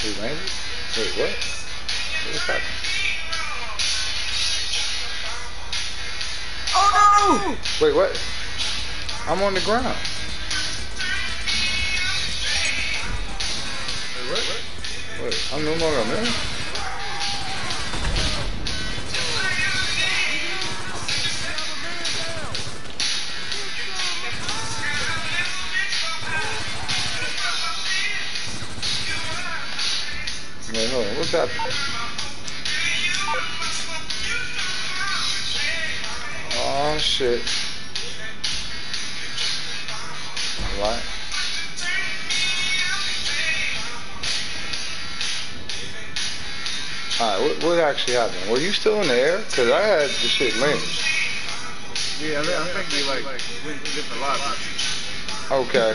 He landed? Wait, what? What's happening? Oh no! Wait, what? I'm on the ground. Wait, what? Wait, I'm no longer man. Wait, hold on. What's happening? Oh shit. Alright. Alright, what actually happened? Were you still in the air? Cause I had the shit landed. Yeah, I think we like went to different lobbies. Okay.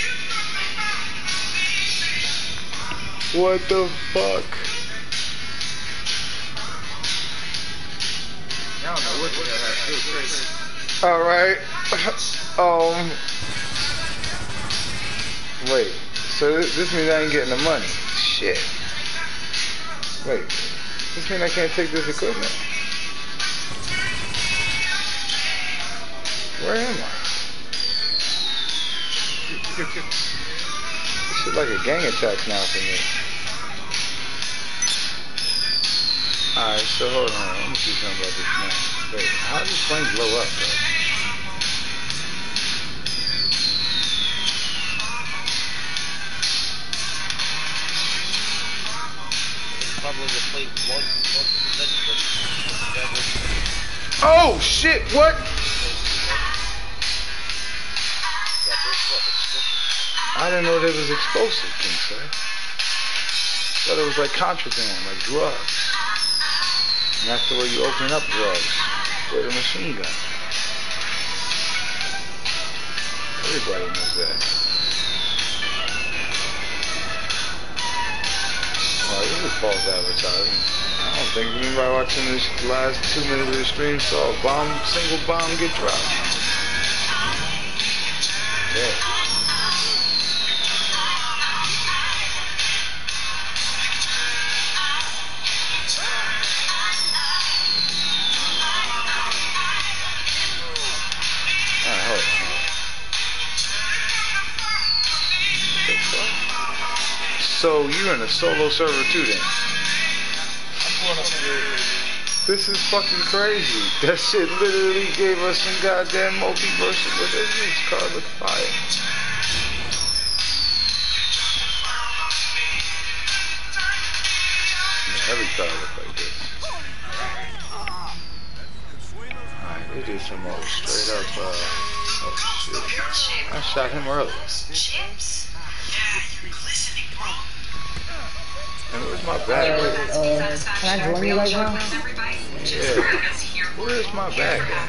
What the fuck? I don't know what the hell happened. It was crazy. Alright. Wait. So this means I ain't getting the money. Shit. Wait. This means I can't take this equipment. Where am I? This is like a gang attack now for me. Alright, so hold on. Let me see something about this now. Wait, how does this plane blow up, though? Probably the plane Oh shit, what? I didn't know there was explosive things, sir. Thought it was like contraband, like drugs. And that's the way you open up drugs. With a machine gun. Everybody knows that. Oh, this is false advertising. I don't think anybody watching this last 2 minutes of the stream saw a single bomb get dropped. Yeah. So you're in a solo server too then? This is fucking crazy. That shit literally gave us some goddamn multiverse. What is this? Car look fire. Yeah, every car look like this. Alright, they did some more straight up oh shit. I shot him earlier. And where's my bag? Can I join you right now? Yeah. Where's my bag at?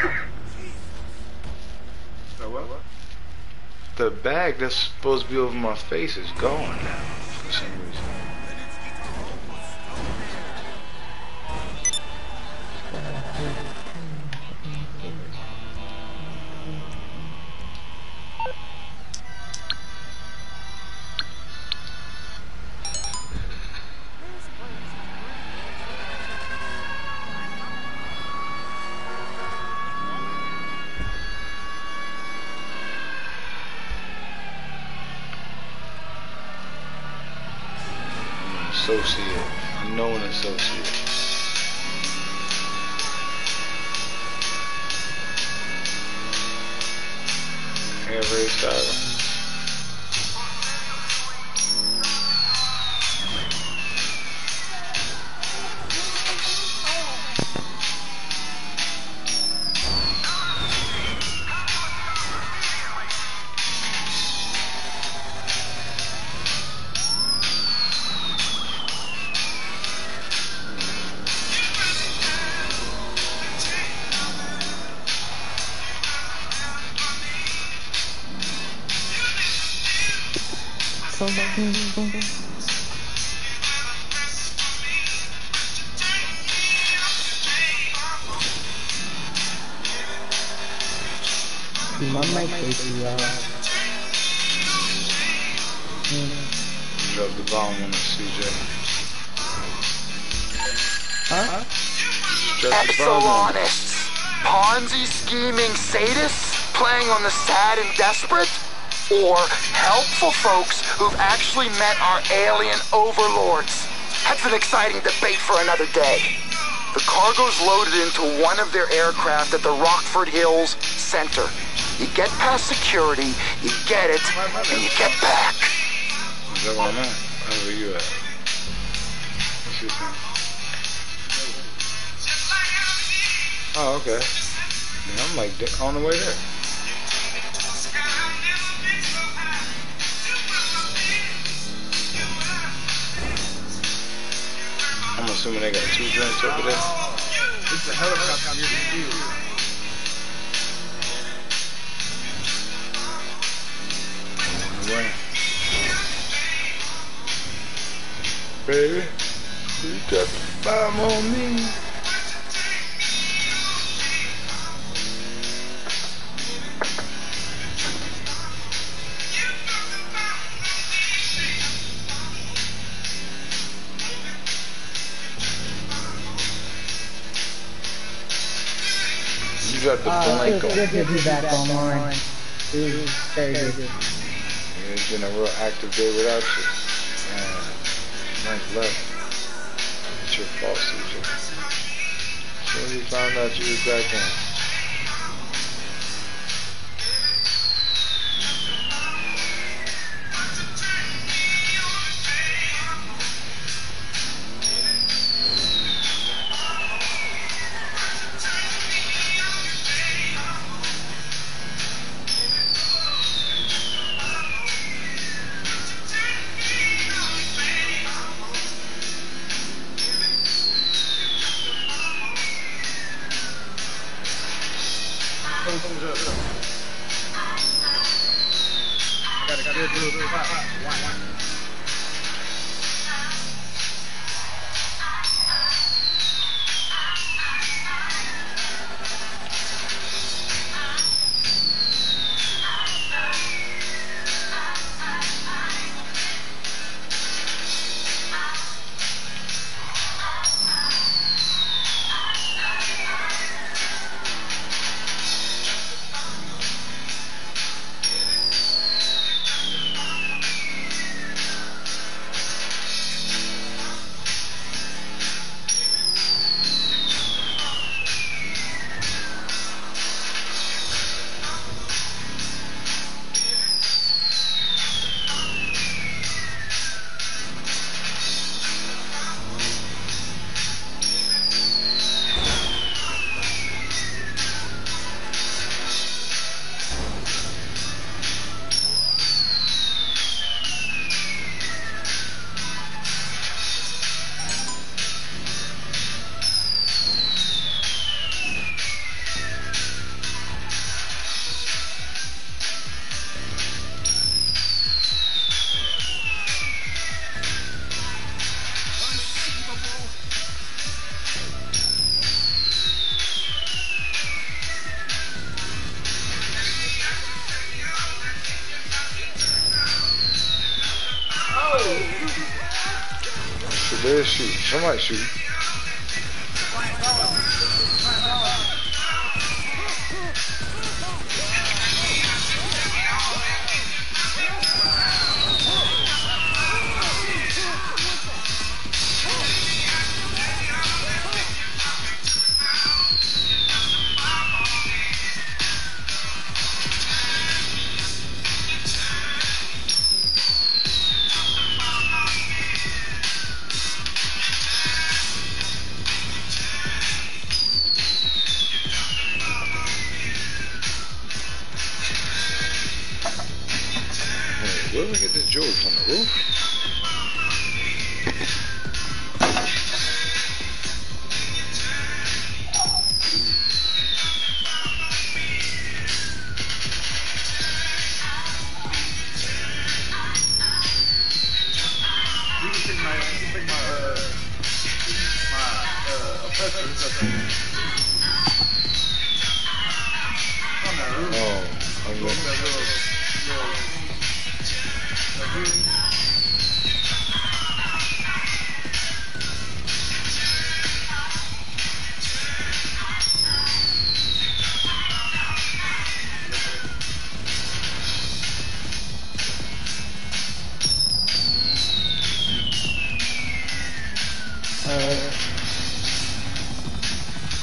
So what? The bag that's supposed to be over my face is gone now for some reason. Associate, a known associate. Air raid style. up the volume on the CJ. Huh? Epsilonists, Ponzi scheming sadists playing on the sad and desperate, or helpful folks who've actually met our alien overlords? That's an exciting debate for another day. The cargo's loaded into one of their aircraft at the Rockford Hills Center. You get past security, you get it, and you get back. Is that where I'm at? Where you at? What's your thing? Oh, okay. Yeah, I'm like on the way there. I'm assuming they got 2 drinks over there. It's a helicopter near the field. Right. Baby, you got the bomb on me. You got the blank on. Good to be back online. It was very good. Yeah, it's been a real active day without you. Man, nice luck. It's your fault, CJ. As soon as we found out you was back in. They're shooting. Somebody's shooting. Where do we get this jewelry from? The roof? You can take my on that roof. Oh, okay. That little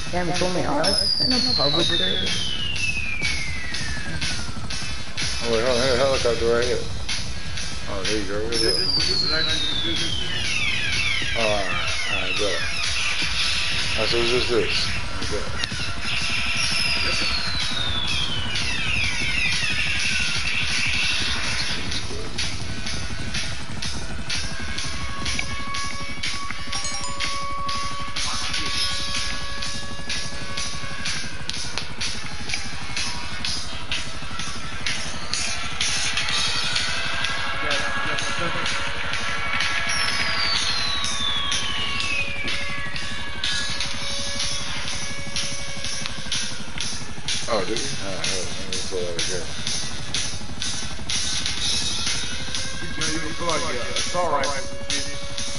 Damn, it's only us in a public service. Oh wait, hold on, helicopter right here. Oh, there you go, right there. Oh, alright, go. Alright, so it's just this. Okay. Oh, did we? Alright, let me pull that again. You can pull out your assault rifle and shit.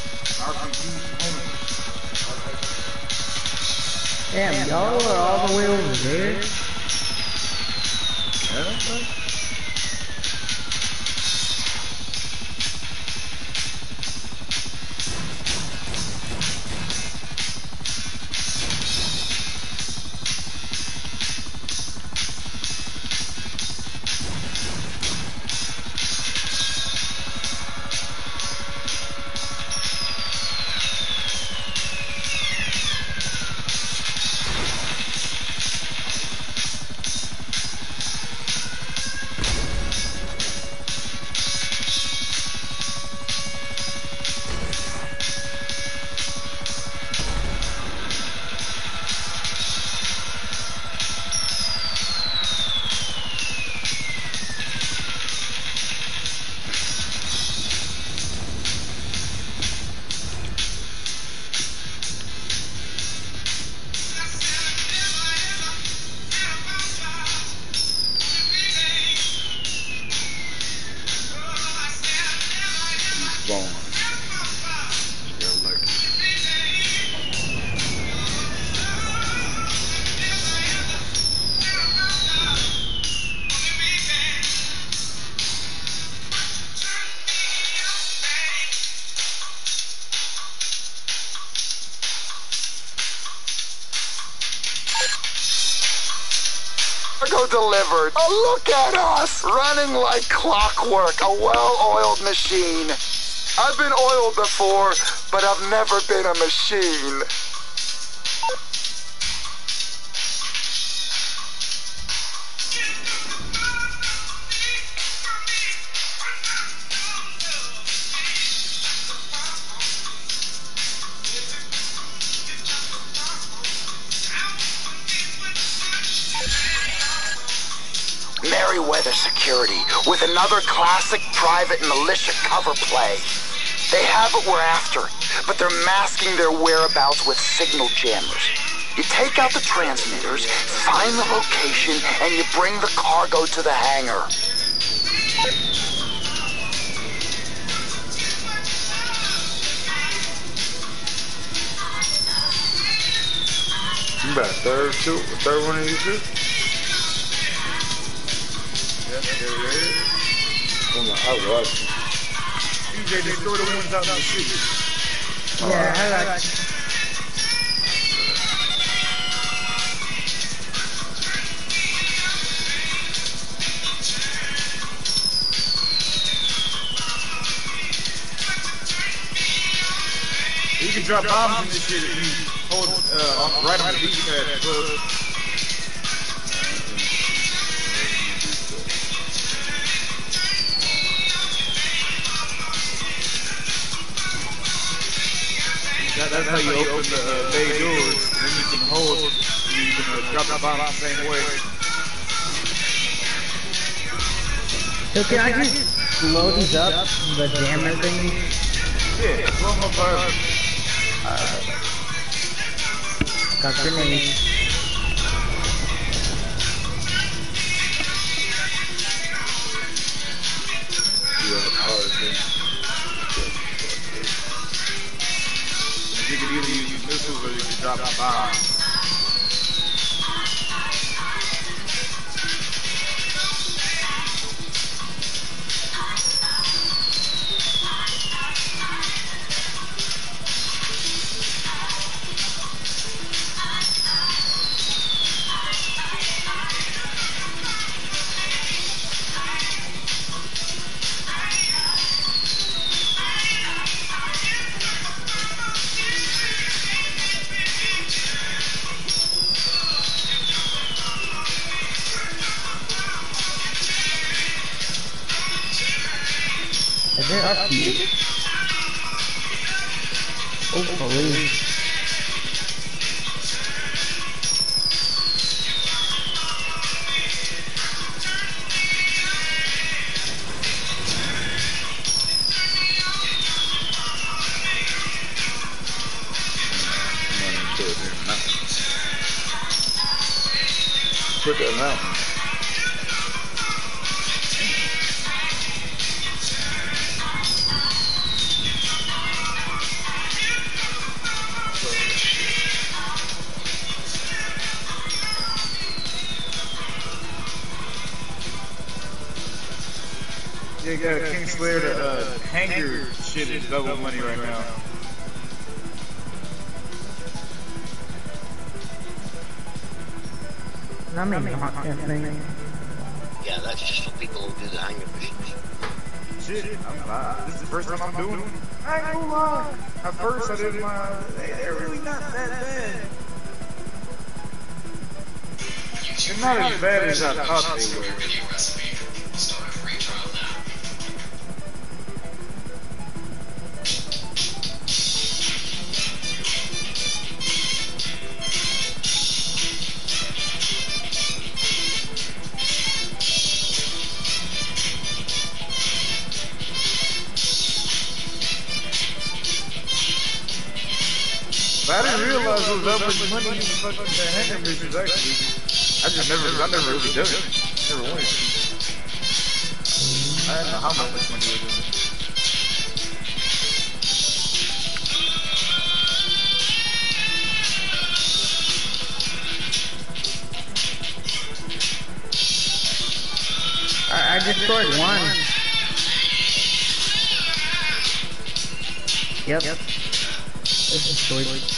Damn, y'all are all the way over there? Yeah, Cargo delivered. Oh, look at us! Running like clockwork, a well-oiled machine. I've been oiled before, but I've never been a machine. Merryweather Security with another classic private militia cover play. They have what we're after, but they're masking their whereabouts with signal jammers. You take out the transmitters, find the location, and you bring the cargo to the hangar. You about third one of these two? Oh my, I was. DJ, destroy the ones out in the street. Yeah, I got you. You can drop bombs in this shit if you hold right on the beach pad. That's how you open the bay doors, and then you can hold, you can drop the bomb the same way. So can I just blow these up, the jammer thing? Yeah, blow them up. Got grenades. You can either use missiles or you can drop a bomb. that's you. Oh, police. Put that mountain. Yeah, King Slayer, the hanger shit is double money right now. I mean, not that thing. Yeah, that's just for people who do the hanger missions. Shit, this is the first time I'm doing them. I ain't gonna lie. At first I did they're really not that bad. They're not as bad as I thought they were. I didn't realize it was that much money in the fucking hanger missions, actually. I never really done it. Never wanted to. I didn't know how much money was in it. I destroyed one. Yep. I destroyed it.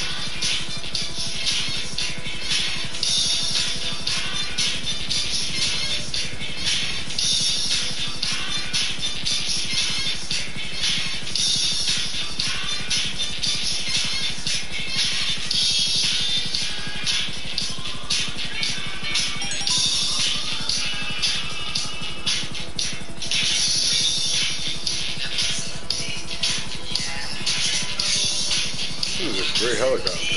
This is a great helicopter.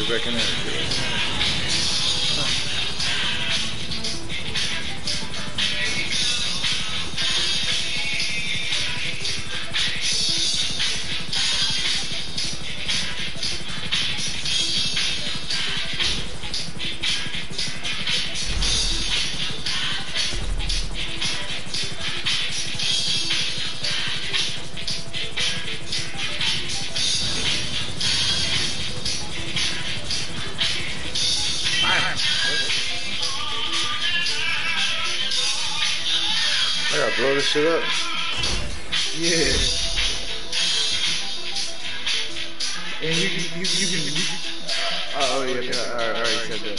Get back in there. I gotta blow this shit up. Yeah. And you can. Oh yeah. I already said that.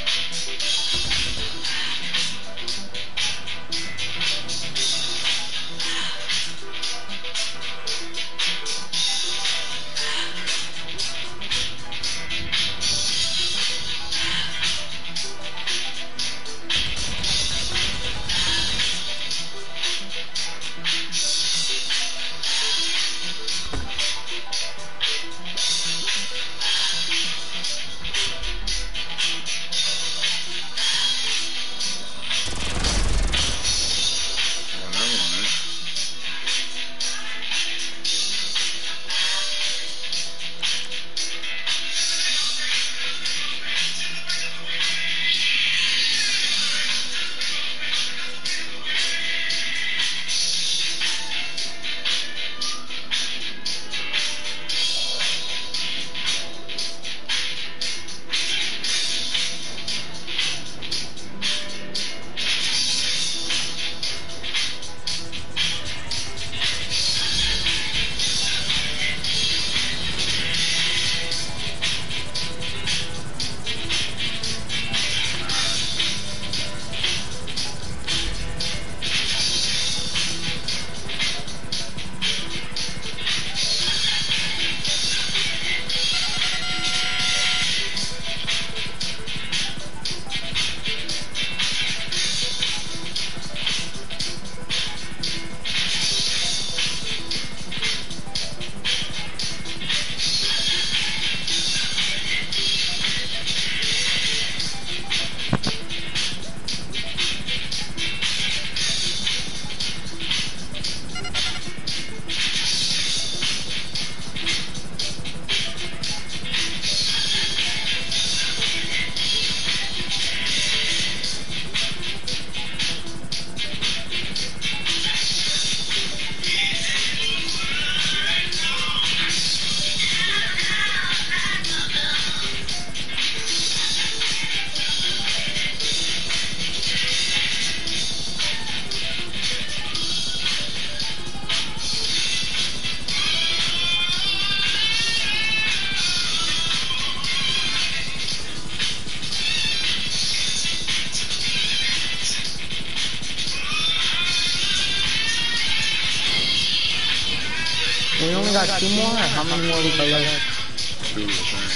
We only got 2 more, or how many more we got left? 2, I think.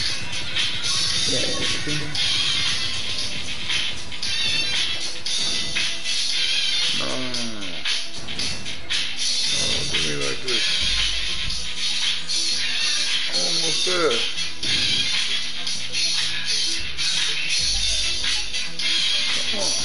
Yeah, 2 more. No. Oh, do me like this. Almost there. Come on.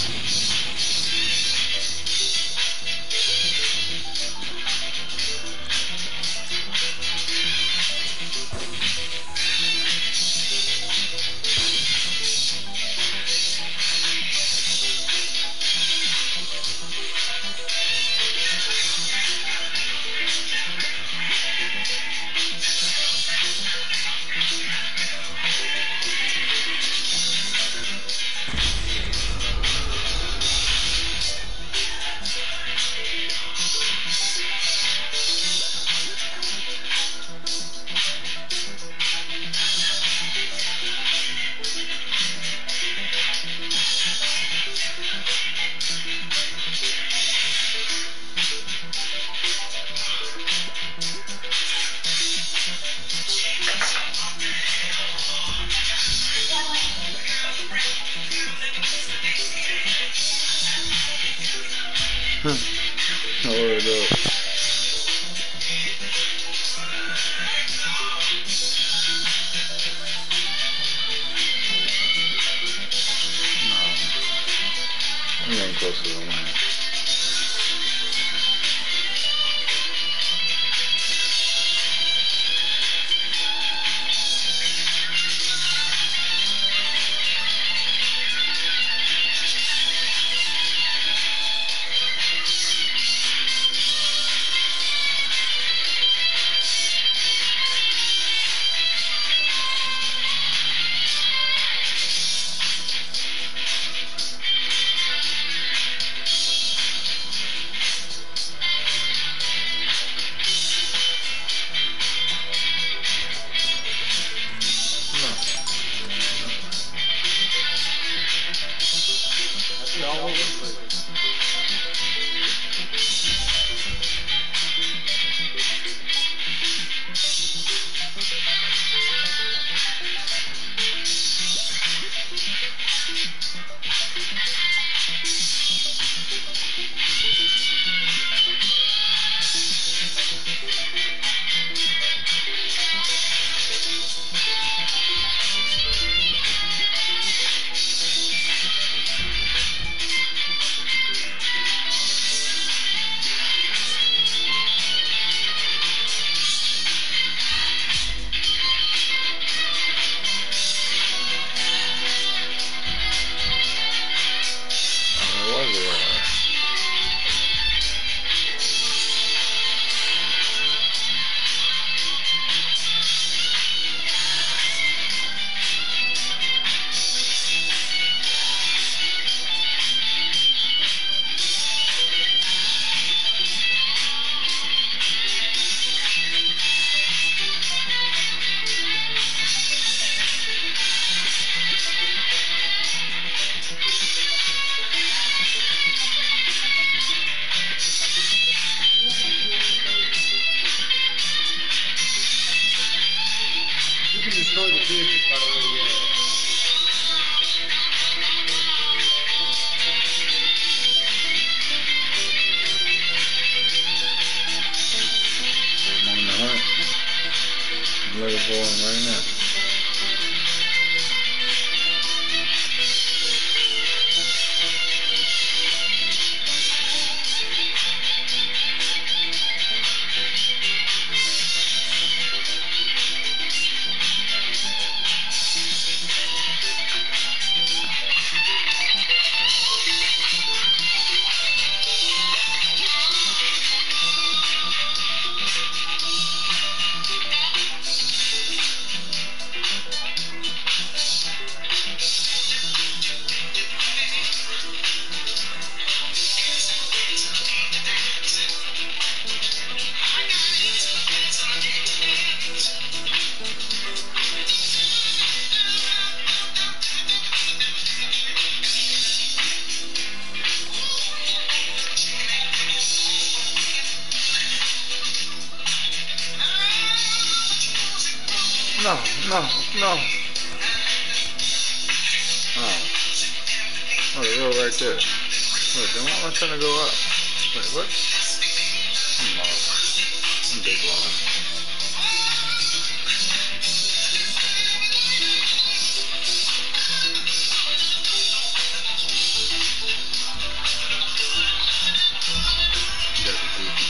I'm on the hunt. I'm looking for him right now. No. Oh, the road right there. Wait, then why am I trying to go up? Wait, what? I'm lost. I'm big lost. You guys are goofy.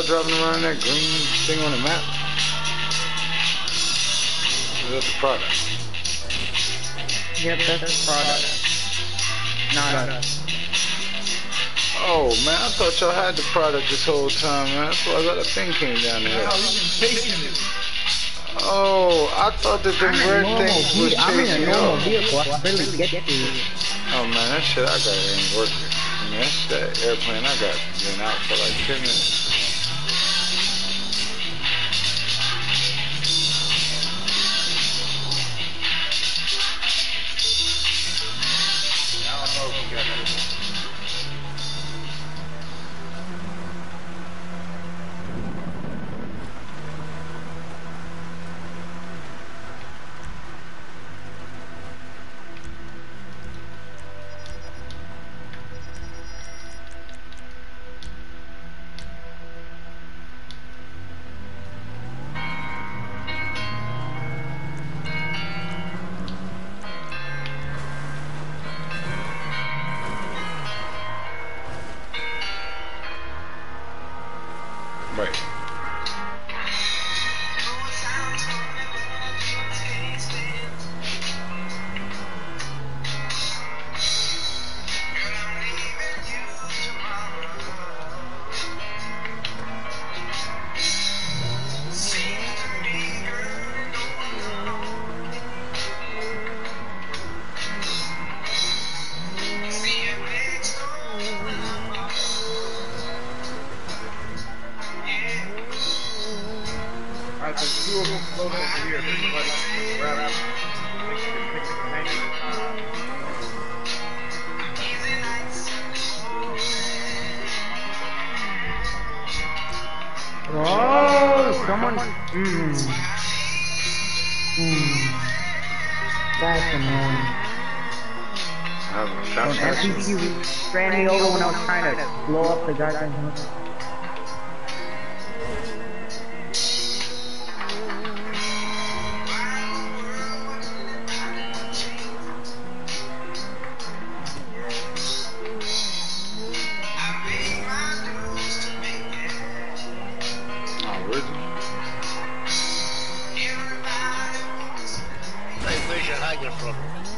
y'all driving around that green thing on the map? Is that the product? Yep, that's the product. Nah. Oh man, I thought y'all had the product this whole time, man. That's why I thought the thing came down there. Oh, I thought that the red things was I'm in a chasing normal y'all. vehicle. I can barely get to it. Oh man, that shit I got ain't working. I mean, that's that airplane I got been out for like 10 minutes. I don't know if you got it. Right. Alright, there's two of them floating over here. Everybody grab out. Pick the container. Oh, someone. That's annoying. I haven't When found that shit. FPV ran me over when I was trying to blow up the goddamn house. Oh, really? Right, where's your hanger from?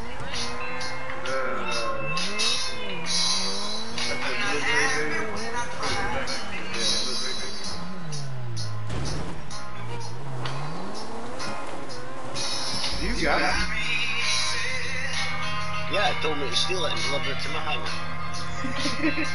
You got it. Yeah, it told me to steal it and deliver it to my hanger.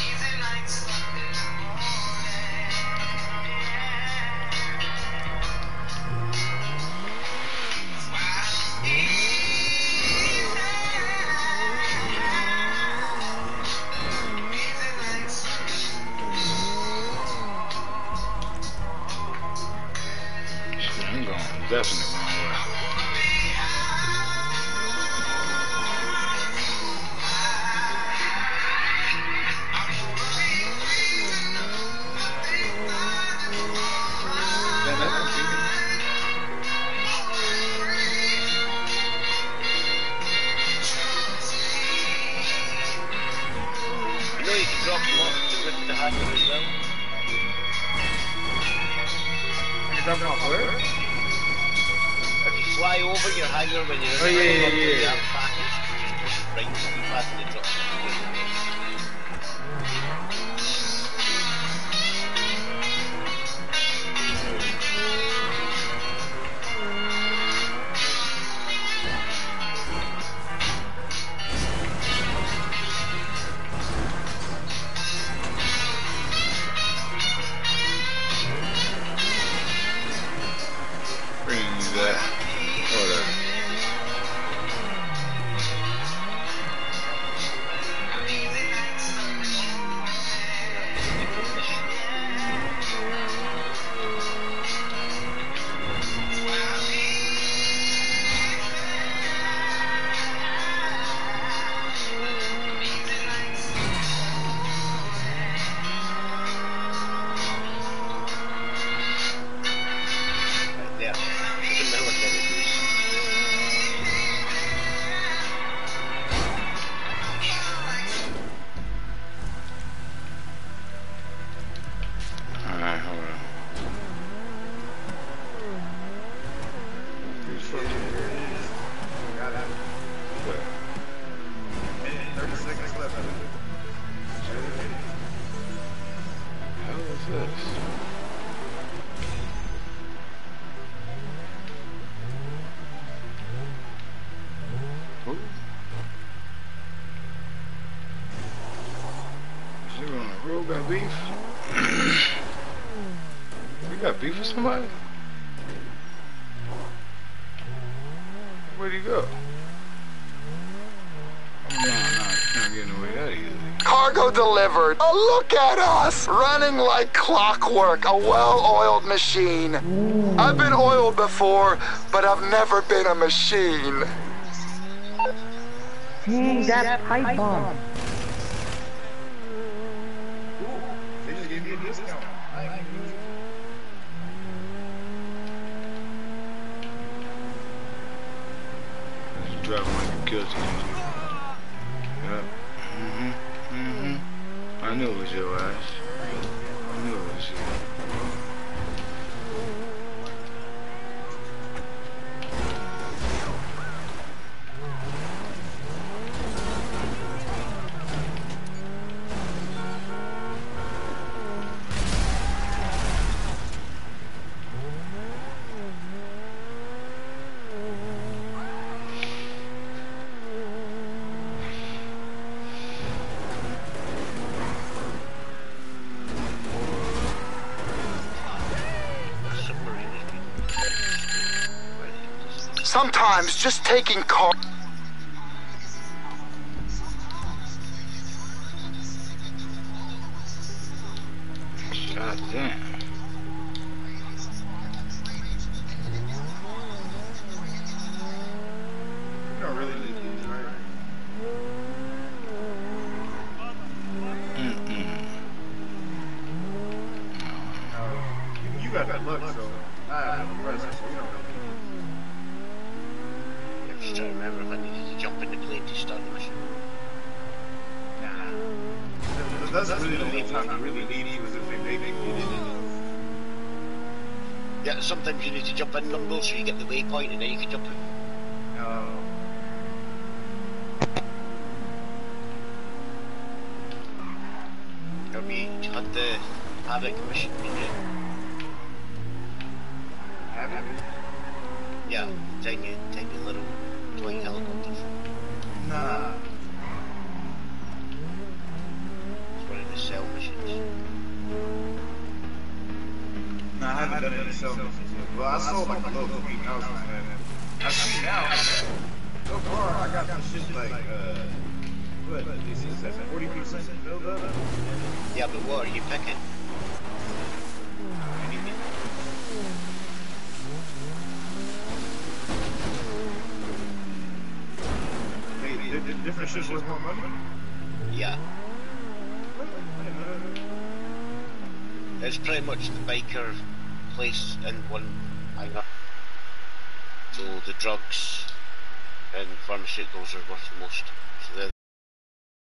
I'm going definitely wrong way. Yeah, that's convenient. You know you can drop them off with the hanger as well. You can drop them off where? If you fly over your hanger when you're Oh, in the yeah, middle of yeah, the yeah. package, you can just bring something back and drop something. Bring you that. Whatever. Got it. Where? Minute, 30 seconds left. How is this? Who? Zero on the road got beef? You got beef with somebody? Where'd he go? Oh, no, he's not getting away that easily. Cargo delivered. Oh, look at us! Running like clockwork, a well-oiled machine. I've been oiled before, but I've never been a machine. Dang, that pipe bomb. They just gave me a discount. I ain't use it. He's driving like a guilty. Yep. I knew it was your ass. I knew it was you. Sometimes just taking car... God damn. You don't really need these, right? You got that look, so I have no presence, so you don't really need I'm just trying to remember if I needed to jump in the plane to start the mission. these. That's really the only time you really need these is if they make you need it. Yeah, sometimes you need to jump in Limbo so you get the waypoint and then you can jump in. Have you had the Havoc mission yet? Have you? Yeah, tiny little toy helicopters. Nah. It's one of the cell missions. Nah, I haven't done any cell missions yet. Well, I saw like a little 3,000 man. I see now. So far, I got some shit like, what? This is at 40% build up? Yeah, but what are you picking? Anything? Hey, different shit's worth more money? Yeah. It's pretty much the biker place in one hangar. So the drugs and pharmaceuticals are worth the most.